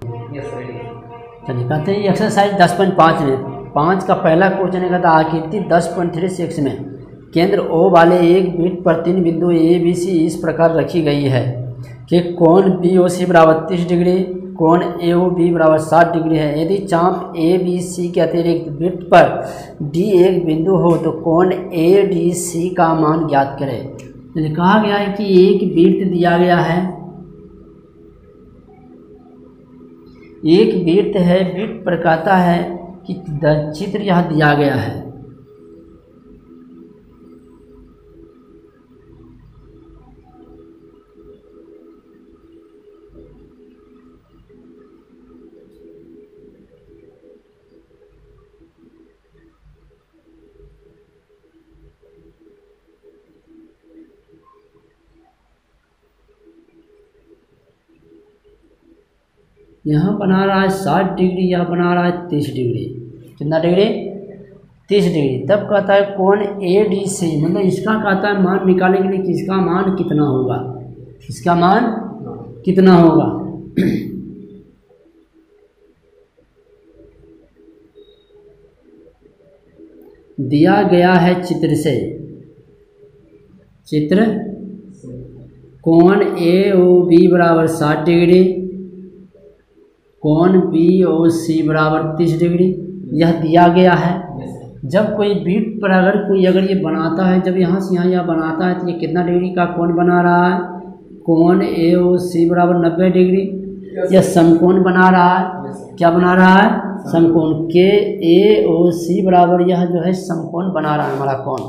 चलिए कहते हैं एक्सरसाइज 10.5 में 5 का पहला क्वेश्चन है। कहता आकृति 10.36 में केंद्र O वाले एक वृत्त पर 3 बिंदु A B C इस प्रकार रखी गई है कि कोण BOC बराबर 30 डिग्री, कोण AOB बराबर 60 डिग्री है। यदि चाप ABC के अतिरिक्त वृत्त पर D एक बिंदु हो तो कोण ADC का मान ज्ञात करें। तो कहा गया है कि एक वृत्त दिया गया है, एक वृत्त है, वृत्त पर कहता है कि चित्र यह दिया गया है। यहाँ बना रहा है 60 डिग्री, यह बना रहा है 30 डिग्री। कितना डिग्री? 30 डिग्री। तब कहता है कोण ADC, मतलब इसका कहता है मान निकालने के लिए कि इसका मान कितना होगा, इसका मान कितना होगा। दिया गया है चित्र से, चित्र कोण AOB बराबर 60 डिग्री, कोण BOC बराबर 30 डिग्री, यह दिया गया है। जब कोई वृत्त पर अगर ये बनाता है, जब यहाँ से यहाँ यह बनाता है तो ये कितना डिग्री का कोण बना रहा है? कोण AOC बराबर 90 डिग्री। यह समकोण बना रहा है। क्या बना रहा है? समकोण। KAOC बराबर यह जो है समकोण बना रहा है हमारा कोण।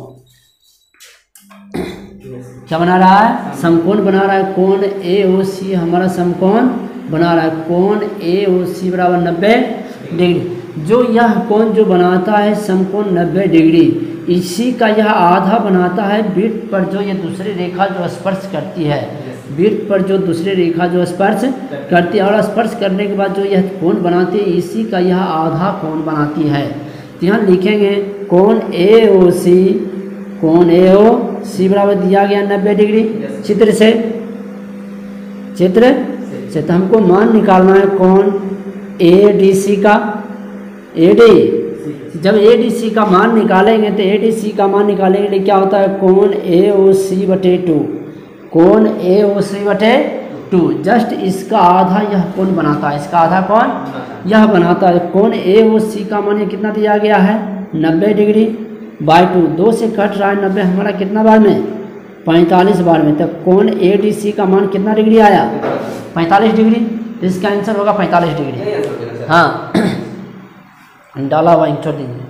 क्या बना रहा है? समकोण बना रहा है। कोण AOC हमारा समकोण बना रहा है। कोण AOC बराबर 90 डिग्री। जो यह कोण जो बनाता है समकोण 90 डिग्री, इसी का यह आधा बनाता है वृत्त पर जो ये दूसरी रेखा जो स्पर्श करती है, वृत्त पर जो दूसरी रेखा जो स्पर्श करती है, और स्पर्श करने के बाद जो यह कोण बनाती है, इसी का यह आधा कोण बनाती है। तो यहाँ लिखेंगे कोण AOC, कोण AOC बराबर दिया गया 90 डिग्री चित्र से, चित्र से। तो हमको मान निकालना है कोण ADC का। AD जब ADC का मान निकालेंगे तो ADC का मान निकालेंगे तो क्या होता है? कोण AOC/2, कोण AOC/2। जस्ट इसका आधा यह कोण बनाता है, इसका आधा कोण यह बनाता है। कोण AOC का मान ये कितना दिया गया है? 90 डिग्री बाई 2। 2 से कट रहा है 90 हमारा कितना बार में? 45 बार में। तब कोण ADC का मान कितना डिग्री आया? 45 डिग्री। तो इसका आंसर होगा 45 डिग्री। हाँ डाला हुआ इंटर दीजिए।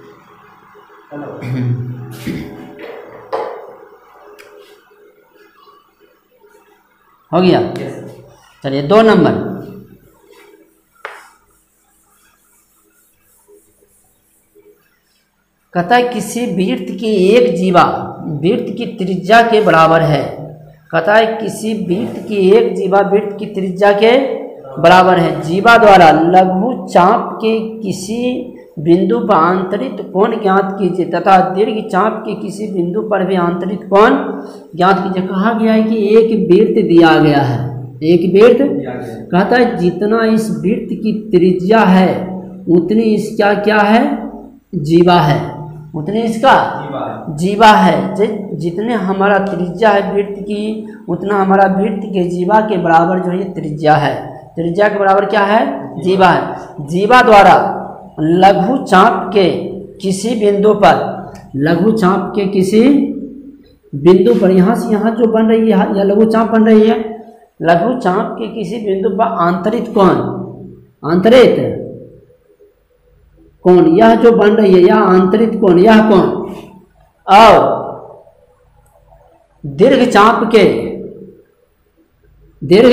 हो गया। चलिए 2 नंबर। कहता है किसी वृत्त की एक जीवा वृत्त की त्रिज्या के बराबर है। कहता है किसी वृत्त की एक जीवा वृत्त की त्रिज्या के बराबर है। जीवा द्वारा लघु चाप के किसी बिंदु पर आंतरिक कोण ज्ञात कीजिए तथा दीर्घ चाप के किसी बिंदु पर भी आंतरिक कोण ज्ञात कीजिए। कहा गया है कि एक वृत्त दिया गया है, एक वृत्त। कहता है जितना इस वृत्त की त्रिज्या है उतनी इसका क्या है? जीवा है। उतनी इसका जीवा है। जितने हमारा त्रिज्या है वृत्त की, उतना हमारा वृत्त के जीवा के बराबर जो है त्रिज्या है। त्रिज्या के बराबर क्या है? जीवा है। जीवा द्वारा लघु चाप के किसी बिंदु पर, लघु चाप के किसी बिंदु पर, यहाँ से यहाँ जो बन रही है यह लघु चाप बन रही है। लघु चाप के किसी बिंदु पर आंतरिक कोण, आंतरिक कोण यह जो बन रही है, यह आंतरिक कोण, यह कोण, और दीर्घ चाप के, दीर्घ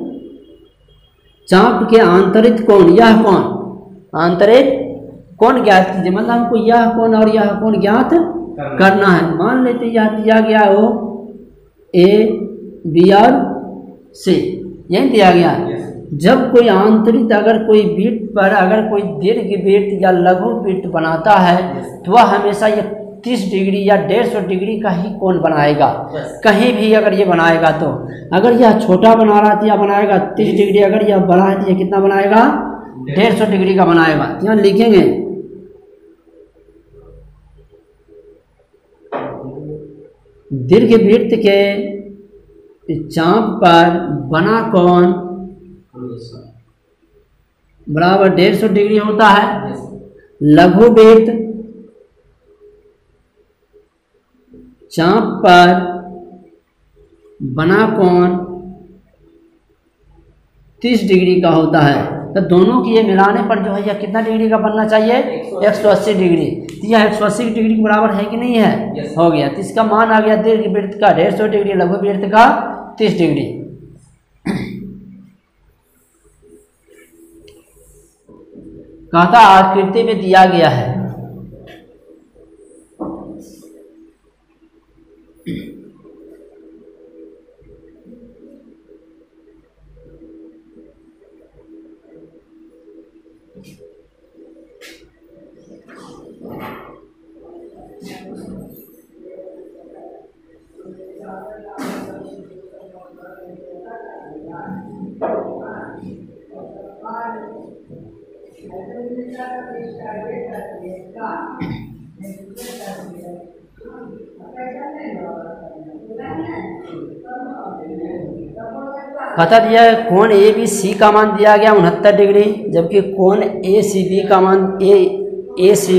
चाप के आंतरिक कोण, यह कोण, आंतरिक कोण ज्ञात कीजिए। मतलब हमको यह कोण और यह कोण ज्ञात करना है। मान लेते यह दिया गया हो A, B और C, यही दिया गया है। जब कोई आंतरिक अगर कोई वृत्त पर अगर कोई दीर्घ वृत्त या लघु वृत्त बनाता है तो वह हमेशा ये 130 डिग्री या 150 डिग्री का ही कोण बनाएगा। कहीं भी अगर ये बनाएगा तो, अगर यह छोटा बना रहा है तो यह बनाएगा 30 डिग्री, अगर यह बड़ा है तो यह कितना बनाएगा 150 डिग्री का बनाएगा। यहाँ लिखेंगे दीर्घवृत्त के चाप पर बना कोण बराबर 150 डिग्री होता है। लघुवृत्त चाप पर बना कोण 30 डिग्री का होता है। तो दोनों की ये मिलाने पर जो है यह कितना डिग्री का बनना चाहिए 180 डिग्री। तो यह 180 डिग्री के बराबर है कि नहीं है, हो गया। तो इसका मान आ गया दीर्घवृत्त का 150 डिग्री, लघुवृत्त का 30 डिग्री। कहता आकृति में दिया गया है कहता दिया है कोण ए बी सी का मान दिया गया 69 डिग्री, जबकि कोण ए सी बी का मान ए सी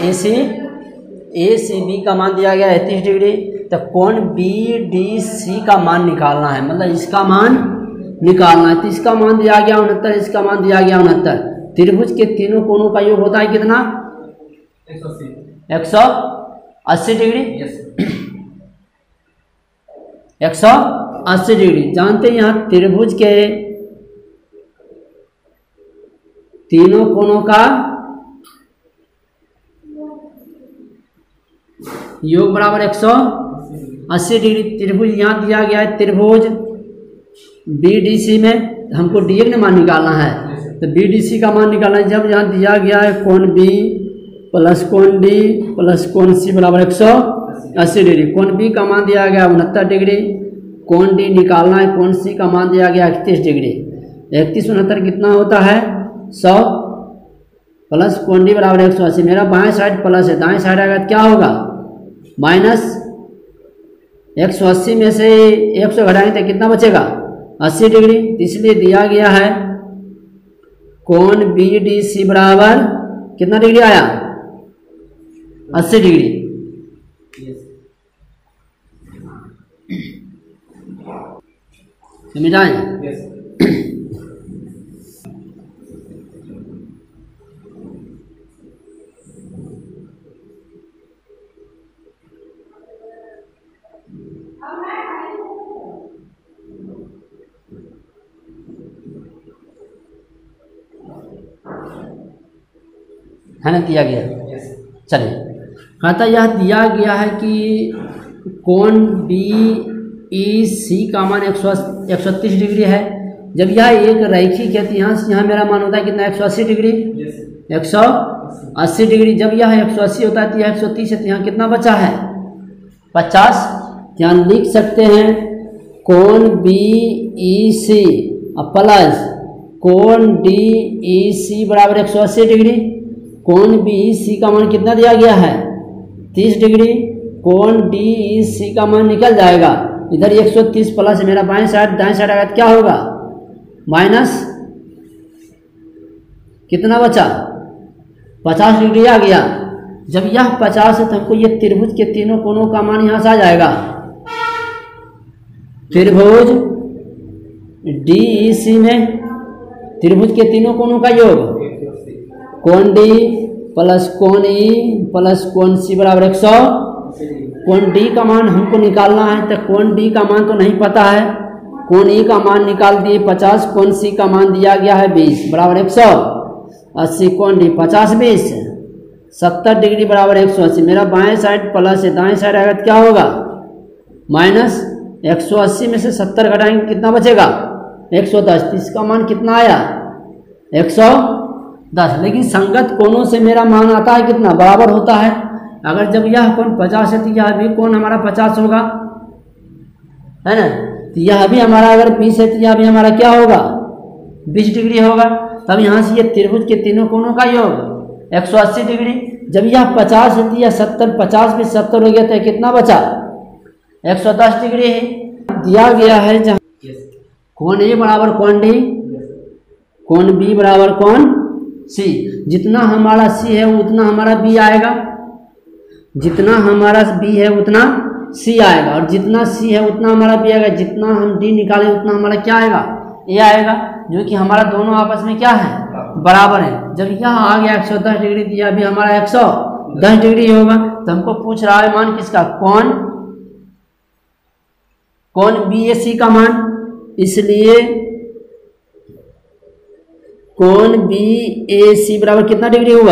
बी का मान दिया गया 33 डिग्री। तो कोण बी डी सी का मान निकालना है, मतलब इसका मान निकालना है। तो इसका मान दिया गया 69, इसका मान दिया गया 69। त्रिभुज के तीनों कोणों का योग होता है कितना 180 डिग्री। 180 डिग्री। जानते हैं यहाँ त्रिभुज के तीनों कोणों का योग बराबर 180 डिग्री। त्रिभुज यहाँ दिया गया है, त्रिभुज BDC में हमको DF ने मान निकालना है। तो BDC का मान निकालना है। जब यहाँ दिया गया है कोण B प्लस कोण D प्लस कोण C बराबर 180 डिग्री। कोण B का मान दिया गया 69 डिग्री, कोण D निकालना है, कोण C का मान दिया गया 31 डिग्री। 31 69 कितना होता है 100 प्लस कोण D बराबर 180। मेरा बाएं साइड प्लस है, दाएं साइड आएगा क्या होगा माइनस। 180 में से 100 घटाएंगे तो कितना बचेगा 80 डिग्री। इसलिए दिया गया है कोण BDC बराबर कितना डिग्री आया 80 डिग्री। समझाएं है ना, दिया गया। चलिए कहता यह दिया गया है कि कोण BEC का मान 130 डिग्री है। जब यह एक रैखिक है तो यहाँ से यहाँ मेरा मान होता है कितना 180 डिग्री। 180 डिग्री। जब यह 180 होता है तो यह 130 है, तो यहाँ कितना बचा है 50। यहाँ लिख सकते हैं कोण BEC प्लस कोण DEC बराबर 180 डिग्री। कोण BEC का मान कितना दिया गया है 30 डिग्री। कोण DEC का मान निकल जाएगा, इधर 130 प्लस मेरा बाएं साइड दाएं साइड आएगा क्या होगा माइनस। कितना बचा 50 डिग्री आ गया। जब यह 50 है तो हमको ये त्रिभुज के तीनों कोणों का मान यहाँ से आ जाएगा। त्रिभुज DEC में त्रिभुज के तीनों कोणों का योग कोण D प्लस कोण E प्लस कोण C बराबर 100। कोण D का मान हमको निकालना है, तो कोण D का मान तो नहीं पता है, कोण E का मान निकाल दिए 50, कोण C का मान दिया गया है 20 बराबर 180। कोण D 50 20 70 डिग्री बराबर 180। मेरा बाएं साइड प्लस है, दाएं साइड आएगा क्या होगा माइनस। 180 में से 70 घटाएंगे कितना बचेगा 110। इसका मान कितना आया 110। लेकिन संगत कोणों से मेरा मान आता है कितना बराबर होता है। अगर जब यह कोण 50 है तो यह भी कोण हमारा 50 होगा, है ना। तो यह भी हमारा अगर 20 है तो यह भी हमारा क्या होगा 20 डिग्री होगा। तब यहाँ से ये त्रिभुज के तीनों कोणों का योग 180 डिग्री। जब यह 50 है तो यह 70, 50 भी 70 हो गया तो कितना बचा 110 डिग्री है। दिया गया है जहाँ कोण ए बराबर कोण डी, कोण बी बराबर कोण सी। जितना हमारा सी है उतना हमारा बी आएगा, जितना हमारा बी है उतना सी आएगा, और जितना सी है उतना हमारा बी आएगा। जितना हम डी निकालें उतना हमारा क्या आएगा ए आएगा, जो कि हमारा दोनों आपस में क्या है बराबर है। जब यहाँ आ गया 110 डिग्री दिया भी हमारा 110 डिग्री होगा। तो हमको पूछ रहा है मान किसका कोण बी ए सी का मान, इसलिए कोण बी ए सी बराबर कितना डिग्री हुआ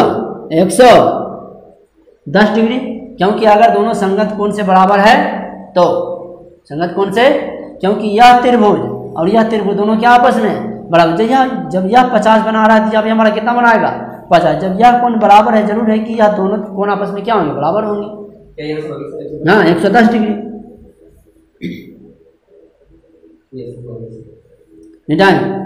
110 डिग्री। क्योंकि अगर दोनों संगत कोण से बराबर है तो संगत कोण से, क्योंकि यह त्रिभुज और यह त्रिभुज दोनों क्या आपस में बराबर। जब यह 50 बना रहा है तो हमारा कितना बनाएगा 50। जब यह कोण बराबर है जरूर है कि यह दोनों कोण आपस में क्या होंगे बराबर होंगे। हाँ 110 डिग्री निटाएं।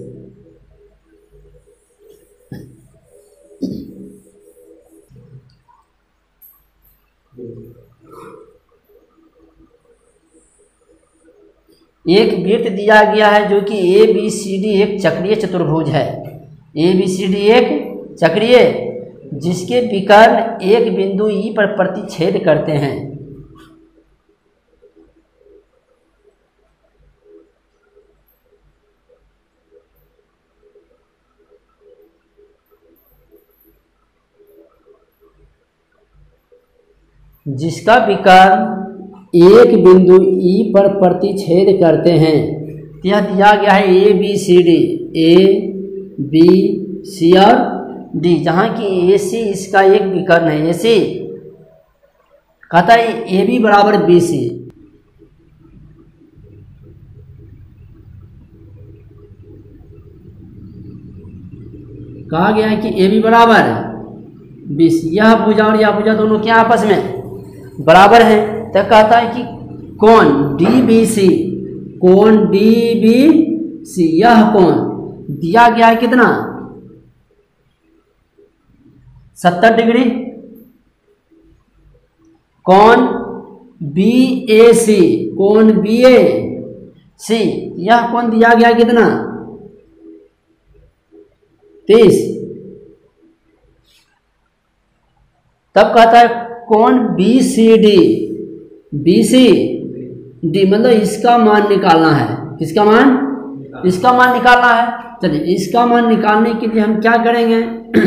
एक वृत्त दिया गया है जो कि ए बी सी डी एक चक्रीय चतुर्भुज है। ए बी सी डी एक चक्रीय, जिसके विकर्ण एक बिंदु ई पर प्रतिच्छेद करते हैं। जिसका विकर्ण एक बिंदु ई पर प्रतिच्छेद करते हैं। यह दिया गया है A B C D, A B C और डी, जहाँ की ए सी इसका एक विकर्ण है। ए सी कहता है ए बी बराबर बी सी, कहा गया है कि ए बी बराबर बी सी। यह भुजा और यह भुजा दोनों क्या आपस में बराबर है। तो कहता है कि कोण डी बी सी, कोण डी बी सी, यह कोण दिया गया है कितना 70 डिग्री। कोण बी ए सी, कोण बी ए सी, यह कोण दिया गया है कितना 30। तब कहता है कोण B C D, B C D मतलब इसका मान निकालना है। किसका मान? इसका मान निकालना है। चलिए इसका मान निकालने के लिए हम क्या करेंगे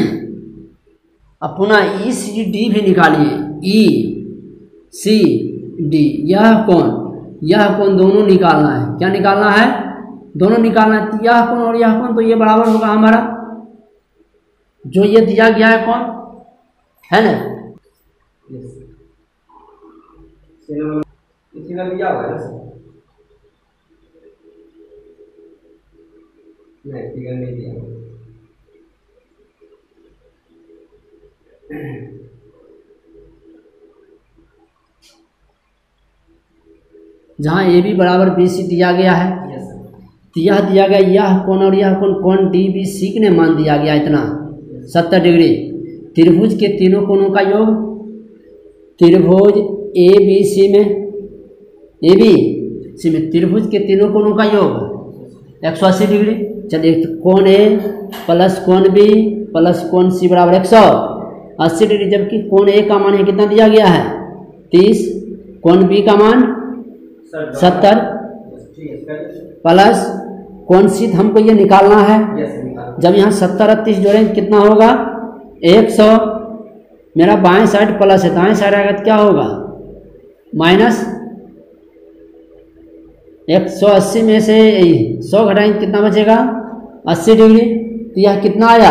अब पुनः ई सी डी भी निकालिए। ई सी डी यह कोण दोनों निकालना है। क्या निकालना है? दोनों निकालना है। यह कोण और यह कोण तो ये बराबर होगा हमारा, जो ये दिया गया है कोण, है ना। दिया हुआ है नहीं, फिगर नहीं दिया हुआ। जहाँ ए बी बराबर बी सी दिया गया है, तो यह दिया गया यह कोण और यह कोण डी बी सी ने मान दिया गया इतना 70 डिग्री। त्रिभुज के तीनों कोणों का योग, त्रिभुज ए बी सी में त्रिभुज के तीनों कोणों का योग 180 डिग्री। चलिए तो कोण ए प्लस कोण बी प्लस कोण सी बराबर 180 डिग्री। जबकि कोण ए का मान है कितना दिया गया है 30, कोण बी का मान 70 प्लस कोण सी हमको ये निकालना है। जब यहाँ 70 और 30 जोड़ेंगे कितना होगा 100। मेरा बाएं साइड प्लस है, दाएं साइड आएगा तो क्या होगा माइनस। 180 में से 100 घटाएंगे कितना बचेगा 80 डिग्री। तो यह कितना आया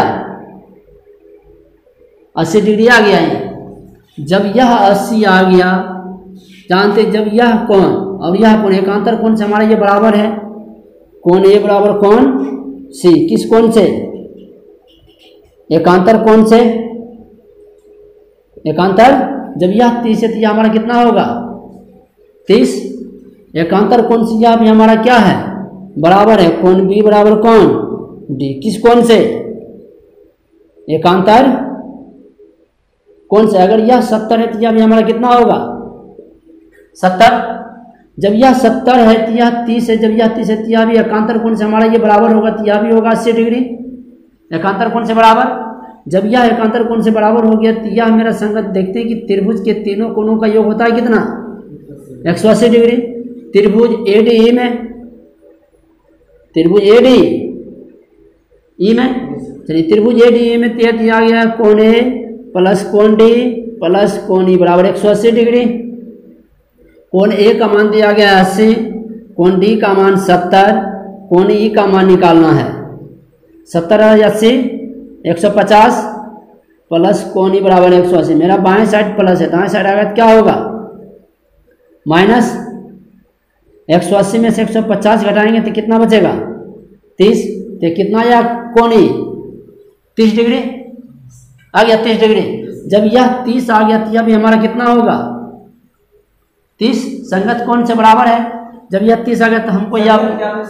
80 डिग्री आ गया है। जब यह 80 आ गया, जानते जब यह कोण और यह कोण एकांतर कोण से हमारा ये बराबर है। कोण ए बराबर कोण सी, किस कोण से? एकांतर कोण से, एकांतर जब यह 30 है तो यह हमारा कितना होगा 30। एकांतर कोण से यह भी हमारा क्या है बराबर है कोण बी बराबर कोण डी। किस कोण से एकांतर कोण से। अगर यह 70 है तो यह भी हमारा कितना होगा 70। जब यह 70 है तो यह 30 है। जब यह 30 है तो यह भी एकांतर कोण से हमारा ये बराबर होगा तो यह भी होगा 80 डिग्री एकांतर कोण से बराबर। जब यह एकांतर कोण से बराबर हो गया तो यह मेरा संगत देखते हैं कि त्रिभुज के तीनों कोणों का योग होता है कितना 180 डिग्री। त्रिभुज एडी में त्रिभुज एडी ई में चलिए त्रिभुज एडी में तय दिया गया कोण ए प्लस कोण डी प्लस कोण ई बराबर 180 डिग्री। कोण ए का मान दिया गया 80, कोण डी का मान 70, कोण ई का मान निकालना है 70 80 150 प्लस कोण ई बराबर 180। मेरा बाएं साइड प्लस है दाएं साइड आएगा तो क्या होगा माइनस। 180 में से 150 घटाएंगे तो कितना बचेगा 30। तो कितना या कोण ई 30 डिग्री आ गया 30 डिग्री। जब यह 30 आ गया तो यह भी हमारा कितना होगा 30 संगत कोण से बराबर है। जब यह 30 आ गया तो हमको यह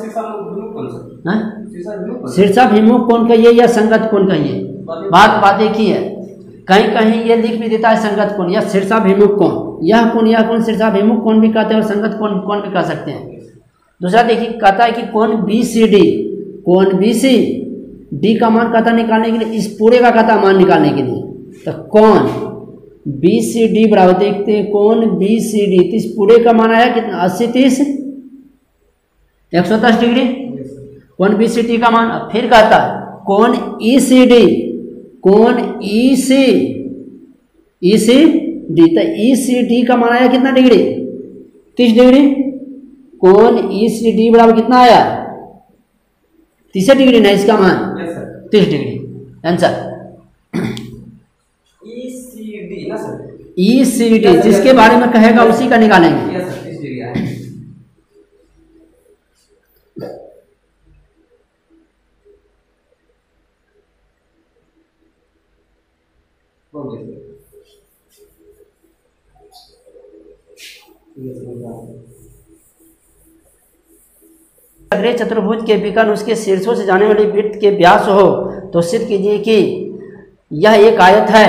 शीर्षाभिमुख कोण कहिए या संगत कोण कहिए बात एक ही है। कहीं कहीं ये लिख भी देता है संगत कोण या शीर्षाभिमुख कोण। यह कोण शीर्षाभिमुख कोण भी कहते हैं और संगत कोण भी कह सकते हैं। दूसरा देखिए कहता है कि कोण BCD कोण BCD का मान कहता निकालने के लिए इस पूरे का कहता मान निकालने के लिए तो कोण BCD बराबर देखते हैं कोण BCD तो इस पूरे का मान आया कितना 80 30 110 डिग्री कोण BCD का मान। अब फिर कहता है कोण ECD कोण ECD तो ECD का मान आया कितना डिग्री 30 डिग्री। कोण ECD बराबर कितना आया 30 डिग्री ना इसका मान 30 डिग्री आंसर। ECD जिसके बारे में कहेगा उसी का निकालेंगे। अग्रे चतुर्भुज के विकर्ण उसके शीर्षों से जाने वाली वृत्त के व्यास हो तो सिद्ध कीजिए कि यह एक आयत है।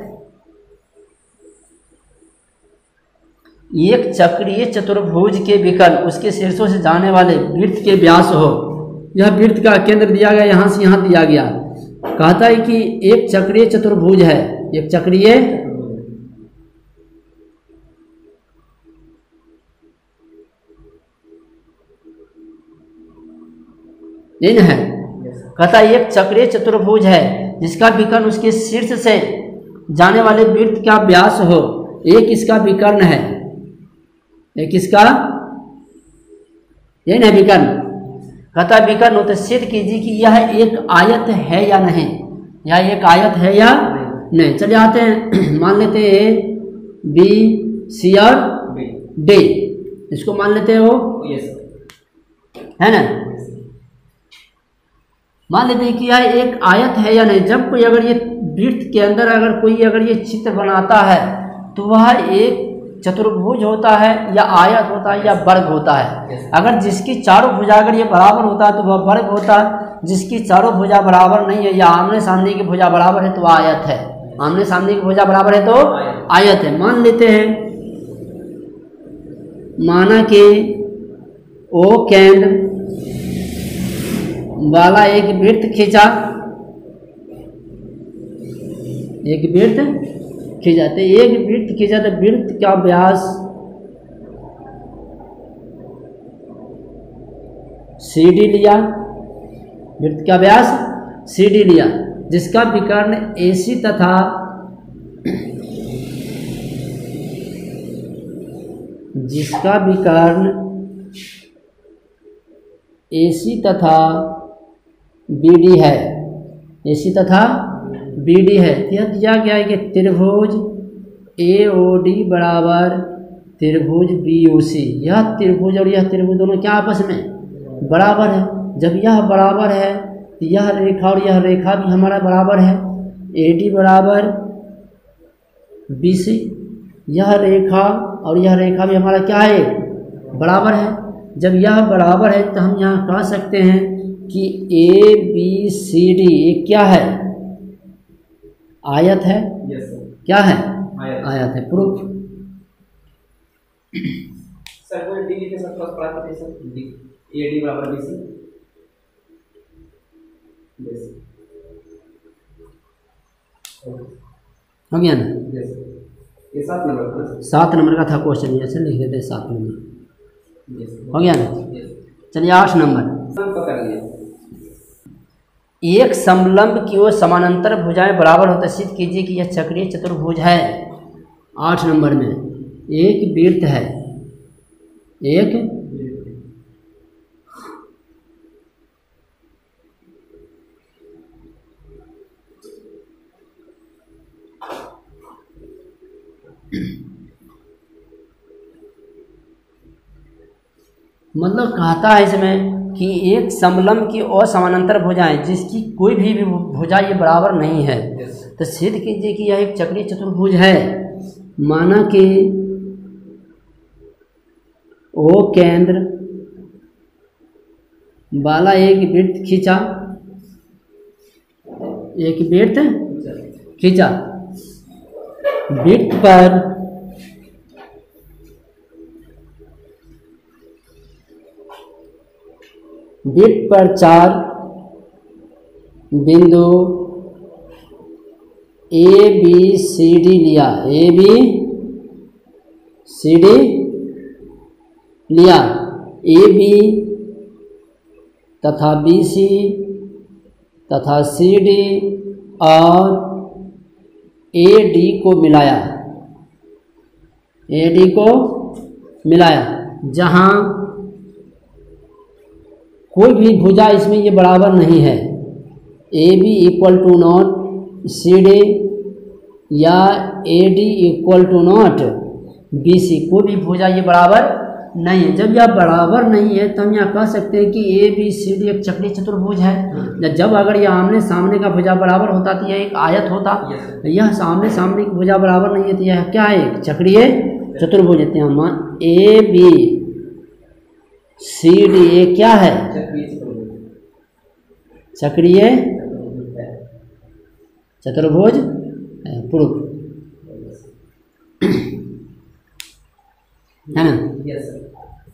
एक चक्रीय चतुर्भुज के विकर्ण उसके शीर्षों से जाने वाले वृत्त के व्यास हो। यह वृत्त का केंद्र दिया गया यहाँ से यहाँ दिया गया। कहता है कि एक चक्रीय चतुर्भुज है एक चक्रीय इन है। कहता है एक चक्रीय चतुर्भुज है जिसका विकर्ण उसके शीर्ष से जाने वाले वृत्त का व्यास हो। एक इसका विकर्ण है एक इसका यही ना विकर्ण। कहता है विकर्ण होते सिद्ध कीजिए कि यह एक आयत है या नहीं। यह एक आयत है या नहीं। चलिए आते हैं मान लेते हैं A B C और D इसको मान लेते हो है ना। मान लेते हैं कि यह एक आयत है या नहीं। जब कोई अगर ये वृत्त के अंदर अगर कोई अगर ये चित्र बनाता है तो वह एक चतुर्भुज होता है या आयत होता है या वर्ग होता है। अगर जिसकी चारों भुजा अगर ये बराबर होता है तो वह वर्ग होता है। जिसकी चारों भुजा बराबर नहीं है या आमने सामने की भुजा बराबर है तो वह आयत है। आमने सामने की भुजा बराबर है तो आयत है। मान लेते हैं माना कि O केंद्र वाला एक वृत्त खींचा एक वृत्त खींचा तो वृत्त का व्यास CD लिया। वृत्त का व्यास CD लिया जिसका विकर्ण AC तथा AC तथा BD है। AC तथा BD है। यह दिया गया है कि त्रिभुज AOD बराबर त्रिभुज BOC। यह त्रिभुज और यह त्रिभुज दोनों क्या आपस में बराबर है। जब यह बराबर है तो यह रेखा और यह रेखा भी हमारा बराबर है। AD बराबर BC यह रेखा और यह रेखा भी हमारा क्या है, बराबर है। जब यह बराबर है तो हम यहाँ कह सकते हैं कि ए बी सी डी ये क्या है, आयत है। Yes sir. क्या है, आयत। आयत है। प्रूफ सर कोई डी के साथ क्रॉस प्राप्त है सर, डी ए डी बराबर बी सी। यस हो गया ना। यस ये 7 नंबर का ना? 7 नंबर का था क्वेश्चन, ऐसे लिख देते 7 नंबर। यस हो गया ना। चलिए 8 नंबर। सब पकड़ लिया। एक समलंब की ओर समानांतर भुजाएं बराबर होते सिद्ध कीजिए कि यह चक्रीय चतुर्भुज है। 8 नंबर में एक वृत्त है, एक मतलब कहता है इसमें कि एक समलंब की और समानांतर भुजाएं जिसकी कोई भी भुजा ये बराबर नहीं है, तो सिद्ध कीजिए कि यह एक चक्रीय चतुर्भुज है। माना कि ओ केंद्र वाला एक वृत्त खींचा, एक वृत्त खींचा, वृत्त पर वृत्त पर 4 बिंदु ए बी सी डी लिया, ए बी सी डी लिया, ए बी तथा बी सी तथा सी डी और ए डी को मिलाया, ए डी को मिलाया, जहाँ कोई भी भुजा इसमें ये बराबर नहीं है। A B equal to not C D या A D equal to not B C, कोई भी भुजा ये बराबर नहीं है। जब यह बराबर नहीं है तो हम यहाँ कह सकते हैं कि ए बी सी डी एक चक्रीय चतुर्भुज है। जब अगर यह आमने सामने का भुजा बराबर होता तो यह एक आयत होता, यह सामने सामने की भुजा बराबर नहीं है तो यह क्या है, एक चक्रीय चतुर्भुज है। ए बी सी डी ये क्या है, चक्रीय चतुर्भुज प्रूफ है ना। Yes sir.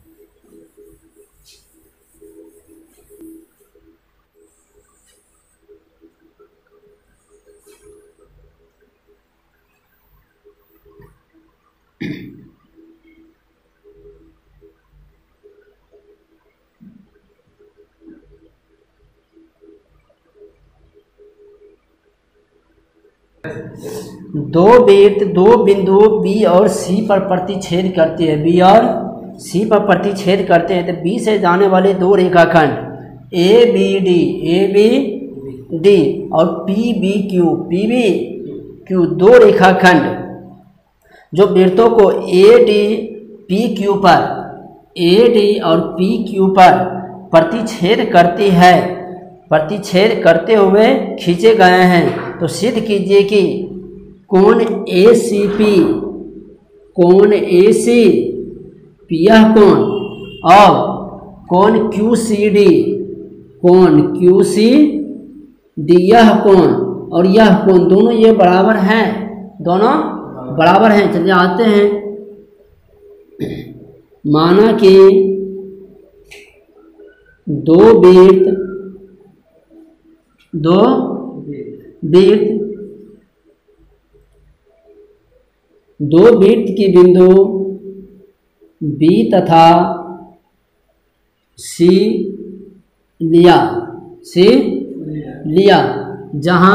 दो वृत्त दो बिंदु बी और सी पर प्रतिच्छेद करते हैं, बी और सी पर प्रतिच्छेद करते हैं, तो बी से जाने वाले दो रेखाखंड ए बी डी और पी बी क्यू दो रेखाखंड जो वृत्तों को ए डी पी क्यू पर, ए डी और पी क्यू पर प्रतिच्छेद करती है, प्रतिच्छेद करते हुए खींचे गए हैं, तो सिद्ध कीजिए कि कोण ए सी पी, कोण ए सी पी यह कोण और कोण क्यू सी डी, कोण क्यू सी डी यह कोण और यह कोण दोनों ये बराबर हैं, दोनों बराबर हैं। चलिए आते हैं, माना कि दो वृत्त की बिंदु बी तथा सी लिया, जहां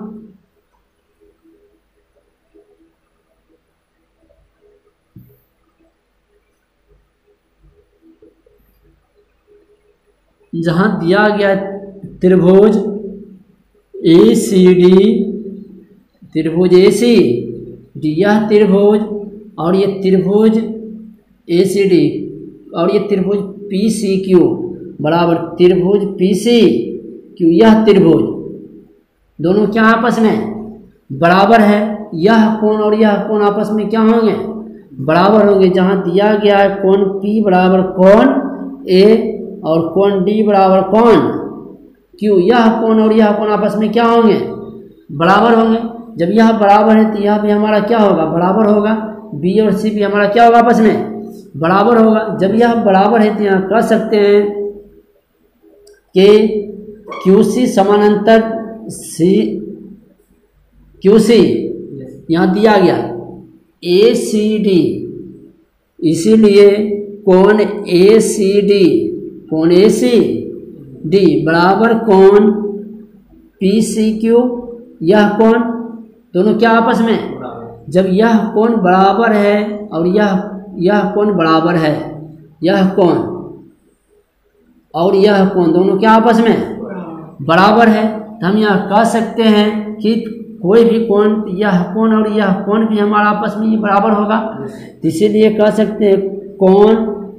दिया गया त्रिभुज ए सी डी, त्रिभुज ए सी डी यह त्रिभुज और ये त्रिभुज ए सी डी और ये त्रिभुज पी सी क्यू बराबर त्रिभुज पी सी क्यू, यह त्रिभुज दोनों क्या आपस में बराबर है, यह कोण और यह कोण आपस में क्या होंगे, बराबर होंगे। जहाँ दिया गया है कोण P बराबर कोण A और कोण D बराबर कोण Q, यह कोण और यह कोण आपस में क्या होंगे, बराबर होंगे। जब यह बराबर है तो यह भी हमारा क्या होगा, बराबर होगा। B और C भी हमारा क्या होगा, आपस में बराबर होगा। जब यह बराबर है तो यहाँ कह सकते हैं कि QC समानांतर QC यहाँ दिया गया ACD, इसीलिए कोण ACD बराबर कोण PCQ, यह कोण दोनों क्या आपस में, जब यह कोण बराबर है और यह कोण बराबर है, यह कोण और यह कोण दोनों क्या आपस में बराबर है, तो हम यहाँ कह सकते हैं कि कोई भी कोण, यह कोण और यह कोण भी हमारा आपस में ये बराबर होगा। तो इसीलिए कह सकते हैं कोण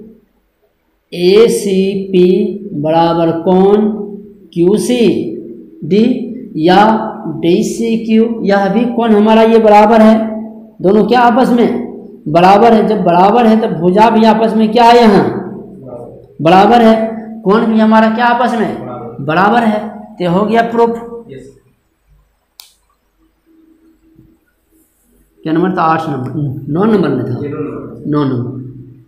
ACP बराबर कोण QCD या DCQ, यह भी कोण हमारा ये बराबर है। दोनों क्या आपस में बराबर है। जब बराबर है तो भुजा भी आपस में क्या है, यहाँ बराबर है। कोण भी हमारा क्या आपस में बराबर है। तो हो गया प्रूफ। क्या नंबर था, 8 नंबर, 9 नंबर में था, 9 नंबर।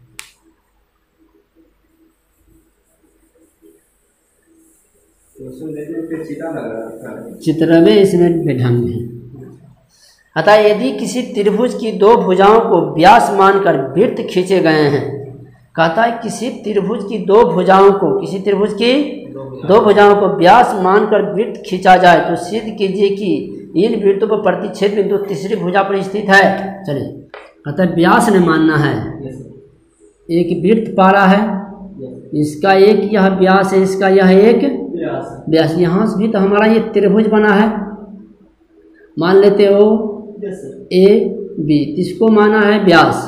चित्रवे इसमें ढंग है। अतः यदि किसी त्रिभुज की दो भुजाओं को व्यास मानकर वृत्त खींचे गए हैं, कहता है किसी त्रिभुज की दो भुजाओं को, किसी त्रिभुज की दो भुजाओं को व्यास मानकर वृत्त खींचा जाए तो सिद्ध कीजिए कि इन वृत्तों पर प्रतिच्छेद बिंदु तीसरी भुजा पर स्थित है। चलिए, कहता है व्यास ने मानना है। एक वृत्त पारा है, इसका एक यह व्यास है, इसका यह एक व्यास। यहाँ से भी तो हमारा ये त्रिभुज बना है, मान लेते हो AB, इसको माना है व्यास।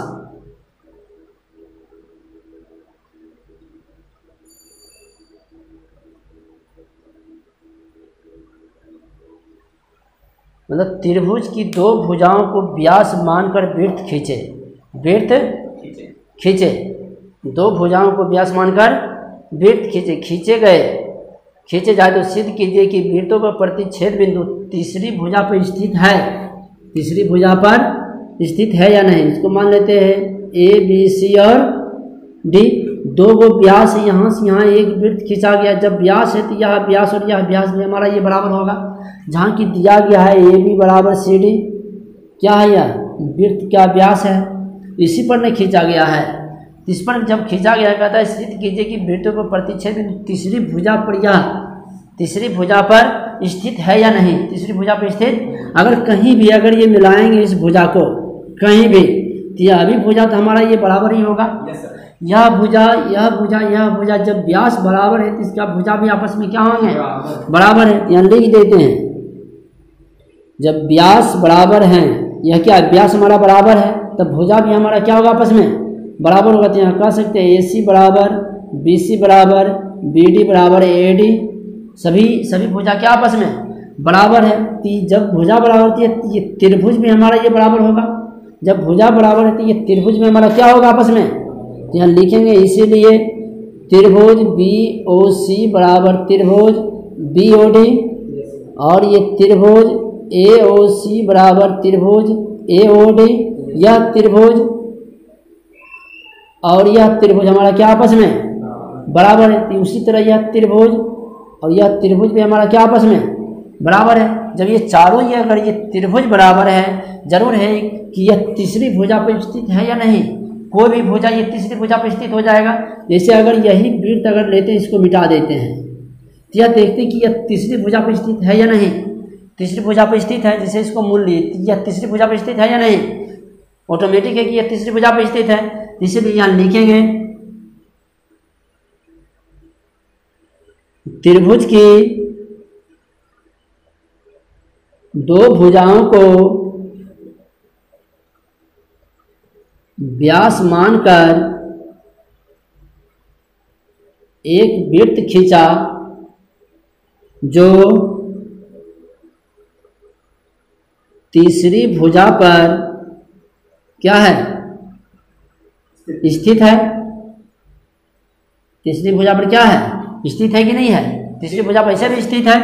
मतलब त्रिभुज की दो भुजाओं को व्यास मानकर वृत्त खींचे, वृत्त खींचे, दो भुजाओं को व्यास मानकर वृत्त खींचे जाए तो सिद्ध कीजिए कि वृत्तों पर प्रतिच्छेद बिंदु तीसरी भुजा पर स्थित है। तीसरी भुजा पर स्थित है या नहीं, इसको मान लेते हैं ABC और D। दो गो व्यास है, यहाँ से यहाँ एक वृत्त खींचा गया। जब व्यास है तो यह व्यास और यह व्यास भी हमारा ये बराबर होगा। जहाँ की दिया गया है AB बराबर CD, क्या है यह वृत्त, क्या व्यास है, इसी पर नहीं खींचा गया है। इस पर जब खींचा गया, कहता है सिद्ध कीजिए कि वृत्तों पर प्रतिच्छेद तीसरी भुजा पर, यह तीसरी भुजा पर स्थित है या नहीं। तीसरी भुजा पर स्थित, अगर कहीं भी अगर ये मिलाएंगे इस भुजा को कहीं भी, तो यह भी भुजा तो हमारा ये बराबर ही होगा। यह भुजा, यह भुजा, यह भुजा, जब व्यास बराबर है तो इसका भुजा भी आपस में क्या होंगे, बराबर है। यहाँ लिख देते हैं, जब व्यास बराबर हैं, यह क्या व्यास हमारा बराबर है, तब भुजा भी हमारा क्या होगा, आपस में बराबर होगा। तो यहाँ कह सकते हैं AC बराबर BC बराबर BD बराबर AD, सभी भुजा क्या आपस में बराबर है। तो जब भुजा बराबर होती है तो ये त्रिभुज भी हमारा ये बराबर होगा। जब भुजा बराबर है तो ये त्रिभुज में हमारा क्या होगा, आपस में, तो यहाँ लिखेंगे इसीलिए त्रिभुज BOC बराबर त्रिभुज BOD, और ये त्रिभुज AOC बराबर त्रिभुज AOD, यह त्रिभुज और यह त्रिभुज हमारा क्या आपस में बराबर है। तो उसी तरह यह त्रिभुज और यह त्रिभुज भी हमारा क्या आपस में बराबर है। जब ये चारों ये अगर ये त्रिभुज बराबर है, जरूर है कि यह तीसरी भुजा पर स्थित है या नहीं। कोई भी भुजा ये तीसरी भुजा पर स्थित हो जाएगा। जैसे अगर यही वृत्त अगर लेते हैं, इसको मिटा देते हैं, तो यह देखते हैं कि यह तीसरी भुजा पर स्थित है या नहीं। तीसरी भुजा पर स्थित है, जैसे इसको मूल लिए, यह तीसरी भुजा पर स्थित है या नहीं, ऑटोमेटिक है कि यह तीसरी भुजा पर स्थित है। इसलिए यहाँ लिखेंगे त्रिभुज की दो भुजाओं को व्यास मानकर एक वृत्त खींचा जो तीसरी भुजा पर क्या है, स्थित है। तीसरी भुजा पर क्या है, स्थित है कि नहीं है? तीसरी भुजा पर ऐसे भी स्थित है।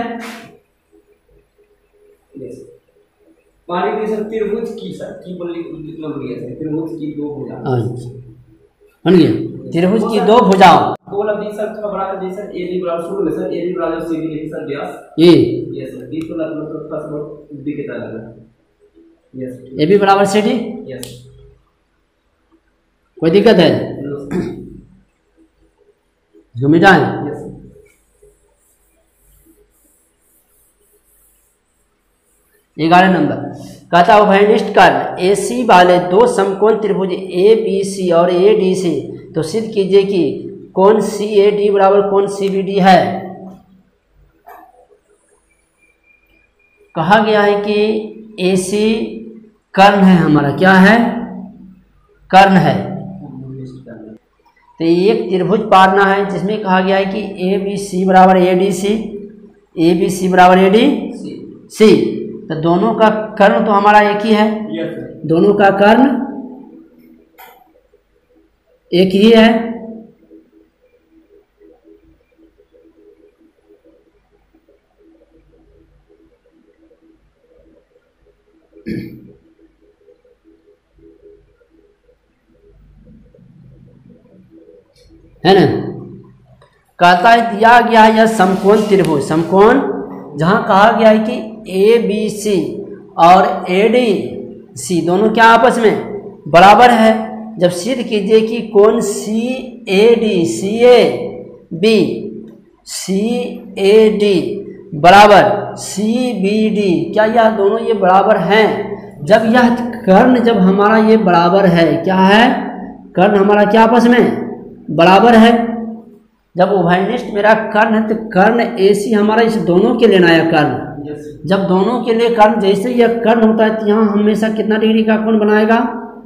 मान लीजिए सर त्रिभुज की त्रिभुज की दो भुजा बन गया, त्रिभुज की दो भुजाओं दो लंबी सर थोड़ा बड़ा कर दीजिए सर, AB बराबर शुरू में सर AB बराबर CD लिखिए सर व्यास ये यस सर D को मतलब फर्स्ट नोट D के तरह लगा यस AB बराबर CD। यस कोई दिक्कत है? जो मिटाएं यस 11 नंबर कहता उभयनिष्ठ कर्ण AC वाले दो समकोण त्रिभुज ABC और ADC तो सिद्ध कीजिए कि कोण CAD बराबर कोण CBD है। कहा गया है कि AC कर्ण है हमारा, क्या है, कर्ण है। तो एक त्रिभुज पारना है जिसमें कहा गया है कि ABC बराबर ADC, ABC बराबर ADC, तो दोनों का कर्ण तो हमारा एक ही है, दोनों का कर्ण एक ही है। है ना? कहता है दिया गया है यह समकोण त्रिभुज, समकोण जहां कहा गया है कि ABC और ADC दोनों क्या आपस में बराबर है। जब सिद्ध कीजिए कि कोण CAD बराबर CBD, क्या यह दोनों ये बराबर हैं? जब यह कर्ण जब हमारा ये बराबर है, क्या है, कर्ण हमारा क्या आपस में बराबर है। जब उभयनिष्ठ मेरा कर्ण है तो कर्ण AC हमारा इस दोनों के लिए नया कर्ण, जब दोनों के लिए कर्ण जैसे यह कर्ण होता है तो यहाँ हमेशा कितना डिग्री का कोण बनाएगा,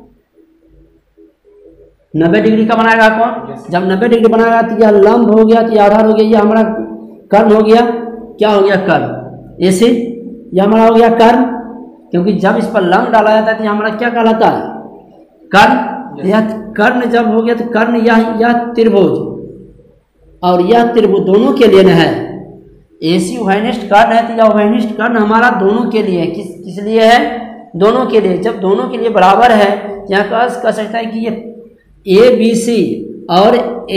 90 डिग्री का बनाएगा कोण। जब 90 डिग्री बनाएगा तो यह लंब हो गया, तो यह आधार हो गया, यह हमारा कर्ण हो गया। क्या हो गया, कर्ण AC, यह हमारा हो गया कर्ण, क्योंकि जब इस पर लंब डाला जाता है तो यह हमारा क्या कहलाता है, कर्ण। यह कर्ण जब हो गया तो कर्ण यह त्रिभुज और यह त्रिभुज दोनों के लिए न है। AC उभयनिष्ठ कर्ण है तो यह उभयनिष्ठ कर्ण हमारा दोनों के लिए, किस लिए है, दोनों के लिए। जब दोनों के लिए बराबर है यहाँ कह सकता है कि ये ABC और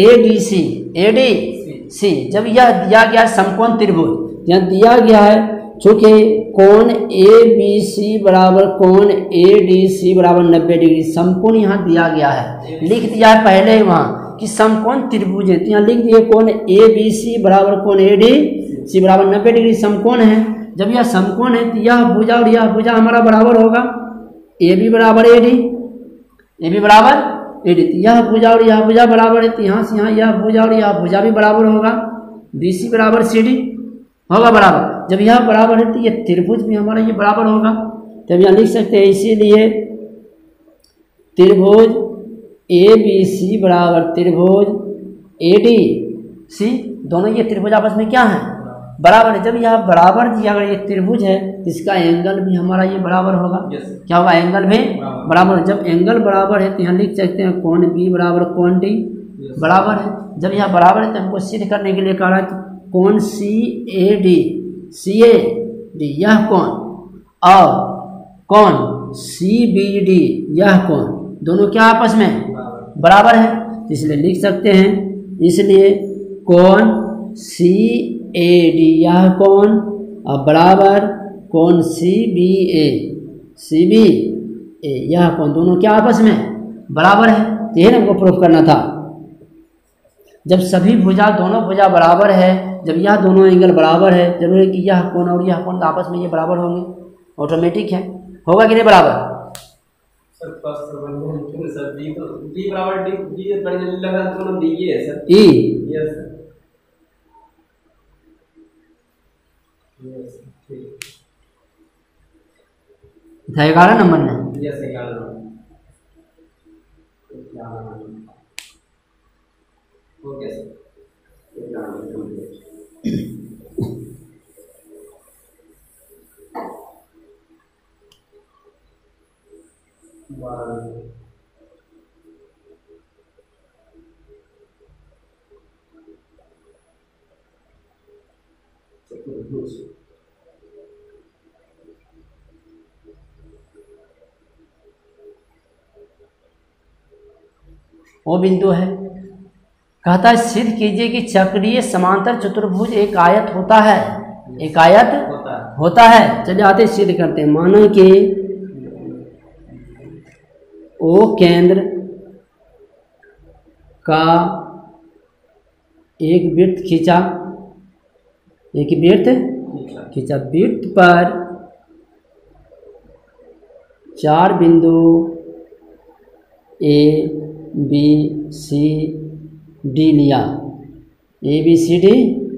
ADC जब यह दिया गया समकोण त्रिभुज, यहाँ दिया गया है चूंकि कोण ABC बराबर कोण ADC बराबर 90 डिग्री समकोण यहाँ दिया गया है, लिख दिया है पहले ही वहाँ कि समकोण त्रिभुज है, तो यहाँ लिख दिए कोण ABC बराबर कोण ADC बराबर 90 डिग्री समकोण है। जब यह समकोण है तो यह भुजा और यह भुजा हमारा बराबर होगा, AB बराबर AB बराबर AD, यह भुजा और यह भुजा बराबर है, तो यहाँ से यहाँ यह भुजा और यह भुजा भी बराबर होगा, BC बराबर CD होगा बराबर। जब यह बराबर है तो ये त्रिभुज भी हमारा ये बराबर होगा, तब यहाँ लिख सकते हैं इसीलिए त्रिभुज ABC बराबर त्रिभुज ADC, दोनों ये त्रिभुज आपस में क्या है, बराबर है। जब यह बराबर अगर ये त्रिभुज है तो इसका एंगल भी हमारा ये बराबर होगा। क्या होगा, एंगल भी बराबर। जब एंगल बराबर है तो यहाँ लिख सकते हैं कोण B बराबर कोण D बराबर है। जब यह बराबर है तो हमको सिद्ध करने के लिए कह रहा है कि कोण CAD यह कोण और कोण CBD यह कोण दोनों क्या आपस में बराबर है, तो इसलिए लिख सकते हैं, इसलिए कोण CAD यह कोण और बराबर कोण CBA यह कोण दोनों क्या आपस में बराबर है। तो यह हमको प्रूफ करना था। जब सभी भुजा दोनों भुजा बराबर है, जब यह दोनों एंगल बराबर है, जरूर है कि यह कोण और यह कोण आपस में ये बराबर होंगे, ऑटोमेटिक है, होगा कि नहीं बराबर। सर सर D बराबर D लग रहा है D है सर E यस ठीक 11 नंबर में यस 11 नंबर ओके सर चतुर्भुज। वो बिंदु है। कहता है सिद्ध कीजिए कि चक्रीय समांतर चतुर्भुज एक आयत होता है, एक आयत होता है। चलिए आते सिद्ध करते हैं। मानो कि ओ केंद्र का एक वृत्त खींचा, एक वृत्त खींचा, वृत्त पर 4 बिंदु ए बी सी डी लिया, ए बी सी डी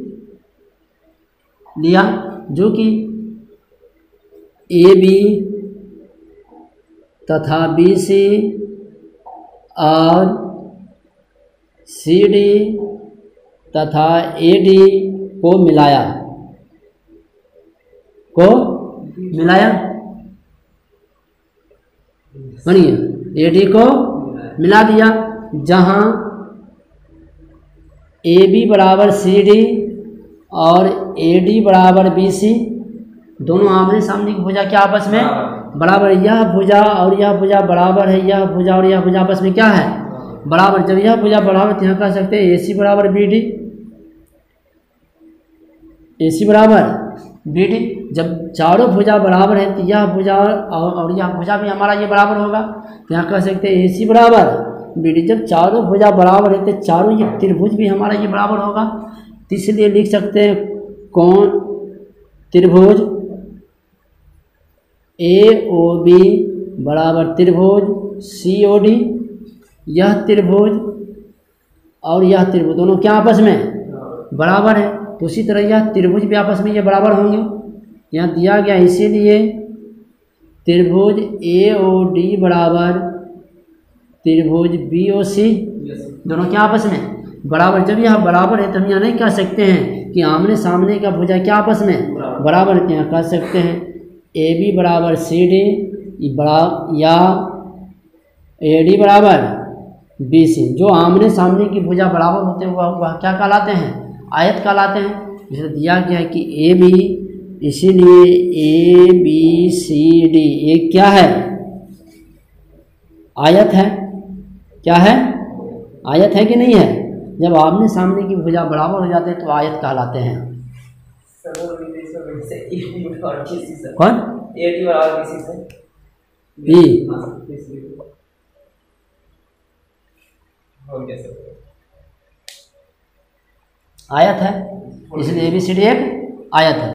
लिया, जो कि ए बी तथा बी सी और सी डी तथा ए डी को मिलाया, मानिए ए डी को मिला दिया, जहाँ ए बी बराबर सी डी और ए डी बराबर बी सी, दोनों आमने सामने की भुजा क्या आपस में बराबर, यह भुजा और यह भुजा बराबर है, यह भुजा और यह भुजा आपस में क्या है बराबर। जब यह भुजा बराबर तो यहाँ कह सकते हैं ए सी बराबर बी डी, ए सी बराबर बी डी। जब चारों भुजा बराबर है तो यह भुजा और यह भुजा भी हमारा ये बराबर होगा, तो यहाँ कह सकते हैं ए सी बराबर बी डी। जब चारों भुजा बराबर है तो चारों ये त्रिभुज भी हमारा ये बराबर होगा, तो इसलिए लिख सकते हैं कौन त्रिभुज ए ओ बी बराबर त्रिभुज सी ओ डी। यह त्रिभुज और यह त्रिभुज दोनों क्या आपस में बराबर है, तो उसी तरह यह त्रिभुज भी आपस में ये बराबर होंगे। यहाँ दिया गया इसीलिए त्रिभुज ए ओ डी बराबर त्रिभुज बी ओ सी, दोनों क्या आपस में बराबर। जब यह बराबर है तो हम यहाँ नहीं कह सकते हैं कि आमने सामने का भुजा क्या आपस में बराबर है, यहाँ कह सकते हैं ए बी बराबर सी डी या ए डी बराबर बी सी। जो आमने सामने की भुजा बराबर होते हैं वह क्या कहलाते हैं, आयत कहलाते हैं। जैसे दिया गया है कि ए बी, इसीलिए ए बी सी डी एक क्या है आयत है, क्या है आयत है कि नहीं है। जब आमने सामने की भुजा बराबर हो जाते हैं तो आयत कहलाते हैं। कौन ए डी बराबर बी सी से बी आयत है, इसलिए ए बी सी डी एक आयत है।